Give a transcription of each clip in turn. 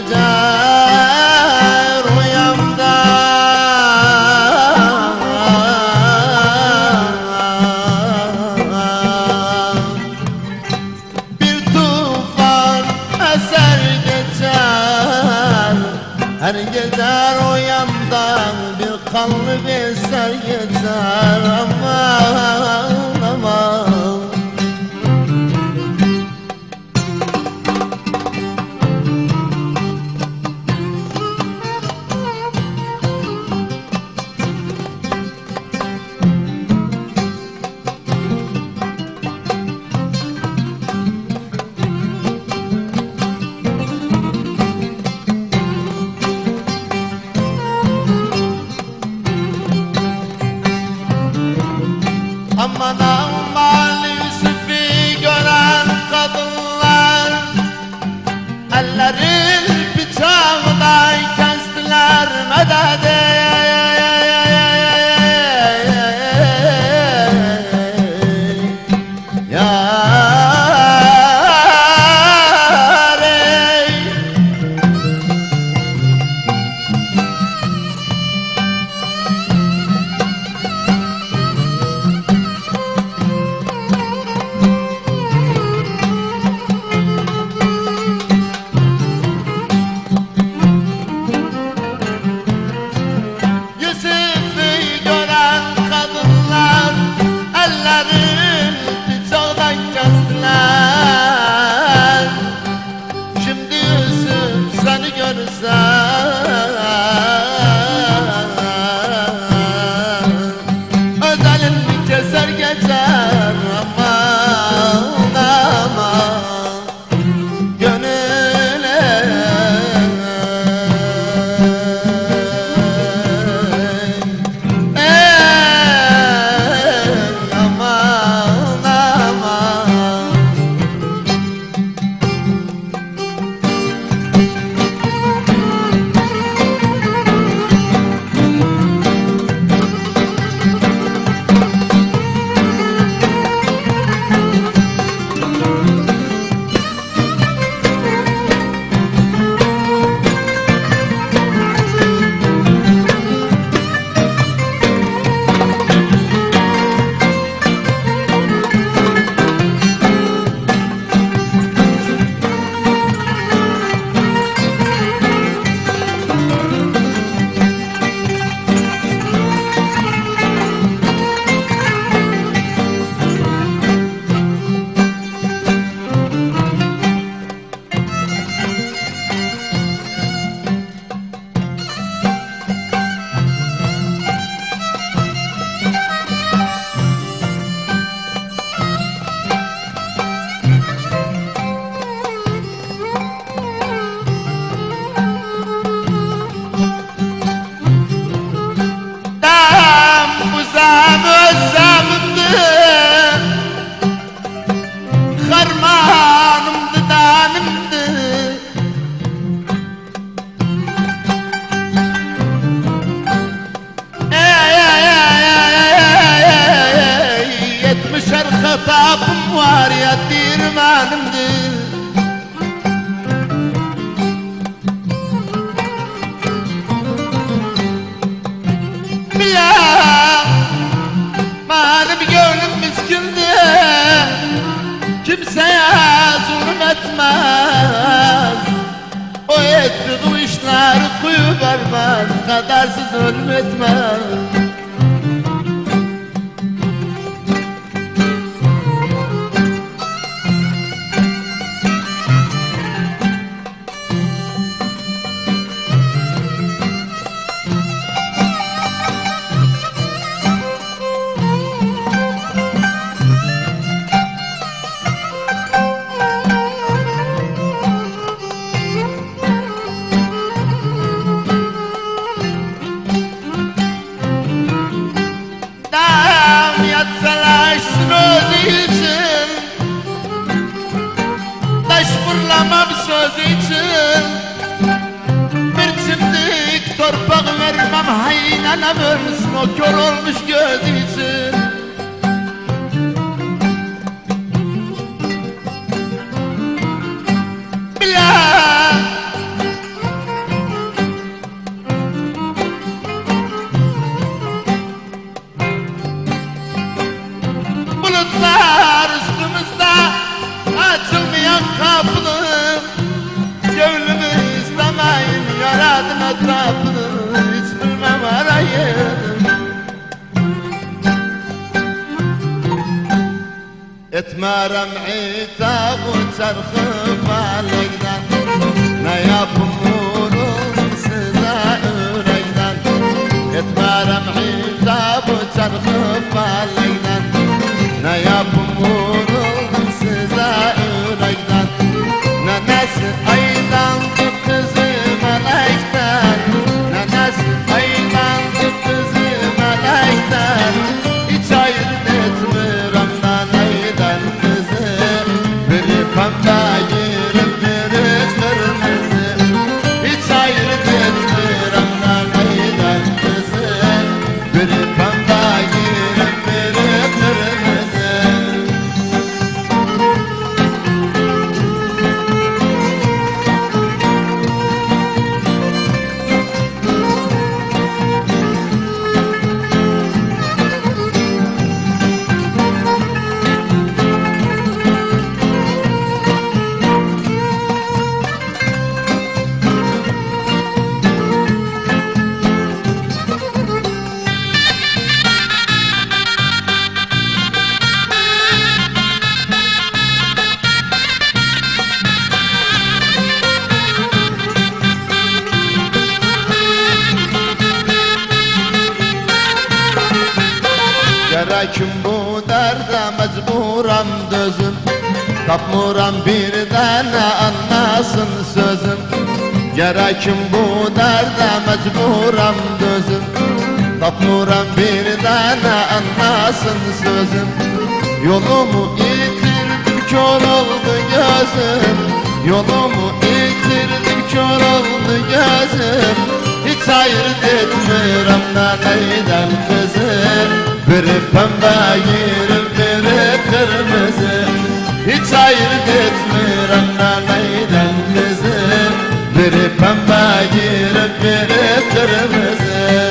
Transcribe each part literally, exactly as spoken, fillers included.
geçer rüyamda. Bir tufan eser geçer her gece rüyamdan, bir kanlı bir ser geçer. Aman aman. Aman aman Yusuf'u gören kadınlar, ellerin bıçağına kestiler medede. Kapım var ya dirmanımdı. Bila benim gönlüm miskindi, kimseye zulüm etmez. O ettiği işleri kuyu vermez, kadersiz ölüm etmez. Söz için bir çimdik torpak vermem, haynana versin o kör olmuş göz için. Bile etrafını hiç bilmem arayı. Etmerem itab çarxı falekden, ne yapım vurun size yürekten. Etmerem itab çarxı falekden, ne yapım vurun size yürekten. Nenesi aylandı kızı melekten, nenesi aylandı kızı melekten. Hiç ayırt etmirem neneyden kızı, biri pembe yerim biri kırmızı. Hiç ayırt etmirem neneyden kızı, biri pembe yerim biri kırmızı. Gerekim bu derde mecburam dözüm, tapmuram bir tane anlasın sözüm. Gerekim bu derde mecburam dözüm, tapmuram bir tane anlasın sözüm. Yolumu yitirdim kör oldu gözüm, yolumu yitirdim kör oldu gözüm. Hiç ayırt etmirem neneyden kızım, biri pembe yerim biri kırmızı. Hiç ayırt etmirem neneyden kızım, biri pembe yerim biri kırmızı.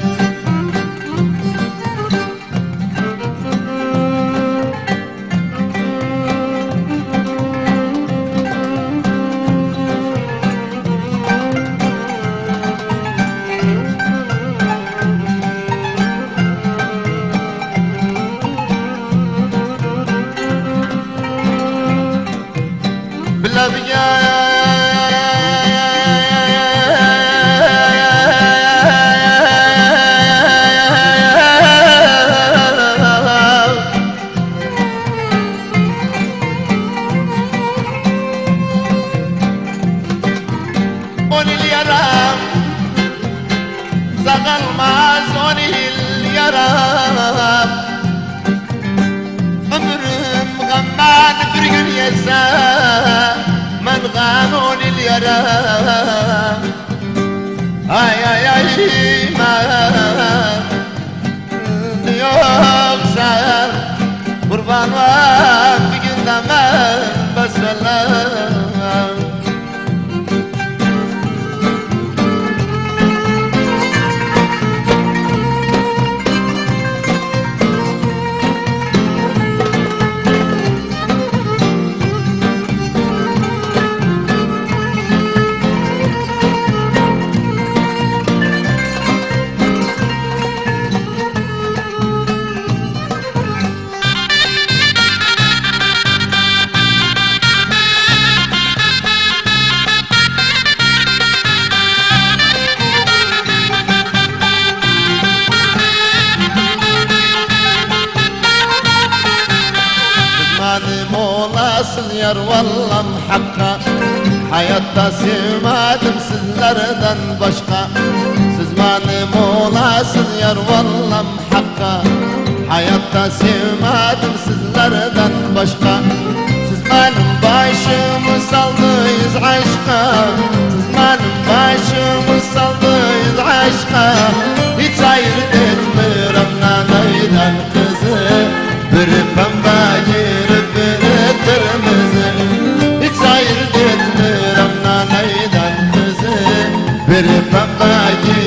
On il yaram, sağalmaz on il yaram. Ömrüm gamman bir gün yese, men gam on il yaram. Ay ay ay man, yoksa kurban var bir gün demem besbellah. Olasın yar vallam hakka, hayatta sevmedim sizlerden başka. Siz benim olasın yar vallam hakka, hayatta sevmedim sizlerden başka. Siz benim başımı saldınız aşka, siz benim başımı saldınız aşka. Hiç ayırt etmirem neneyden kızı, biri pembe yerim biri kırmızı. Hiç ayırt etmirem neneyden kızı, biri pembe yerim